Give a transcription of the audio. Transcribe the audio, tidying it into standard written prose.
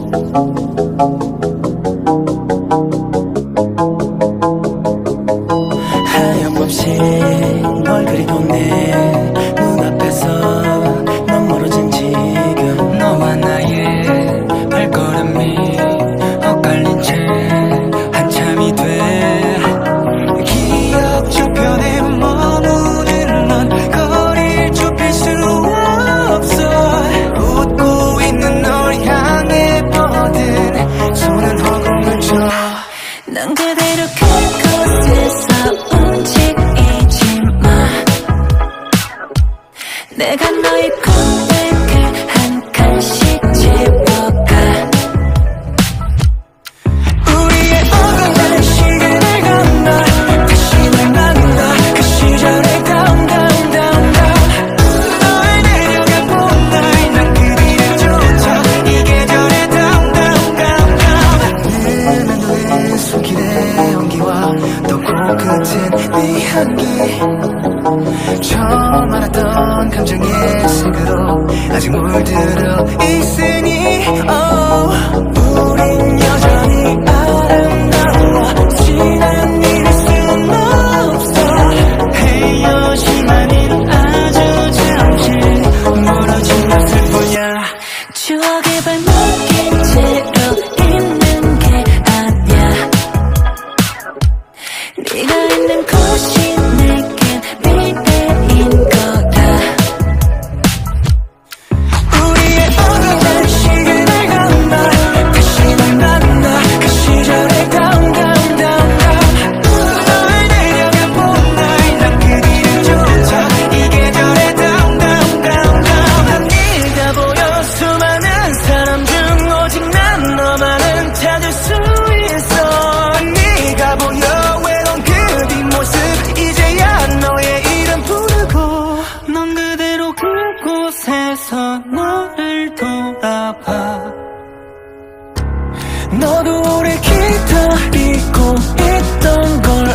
하염없이 널 그리던 내 눈앞에서 넌 멀어진 지금 너와 나의 발걸음이 엇갈린 채 한참이 돼 기억 저편에 머무는 넌 거리를 좁힐 수 없어 웃고 있는 널 향해 뻗은 손은 허공을 쳐 난 그대로 그곳에서 움직이지 마 내가 너의 고백을 한 칸씩 집어가 우리의 어긋난 시간을 건너 다시 널 만나 그 시절의 down down down down 널 내려가본 날 난 그 뒤를 쫓아 이 계절의 down down down down 눈은 손길의 온기와 또 코끝은 네 향기 처음 알았던 감정의 색으로 아직 물들어 있으니 우린 여전히 아름다워 지난 잃을 순 없어 헤어짐 아닌 아주 잠시 멀어진 것을 뿐이야 추억의 발목인 채로 있는 게 아니야 네가 있는 곳이 내겐 미래인 거야 우리의 어긋난 시간을 건너 다시 널 만나 그 시절의 down down down down 널 내려가본 날 난 그 뒤를 쫓아 이 계절의 down down down down 난 네가 보여 수많은 사람 중 오직 난 너만은 찾을 수 있어 네가 보여 외로운 그 뒷모습 이제야 너의 이름 부르고 넌 그대로 그곳에서 너를 돌아봐 너도 오래 기다리고 있던 걸